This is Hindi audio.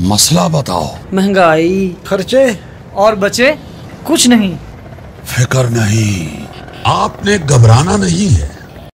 मसला बताओ। महंगाई, खर्चे और बचे कुछ नहीं। फिक्र नहीं, आपने घबराना नहीं है।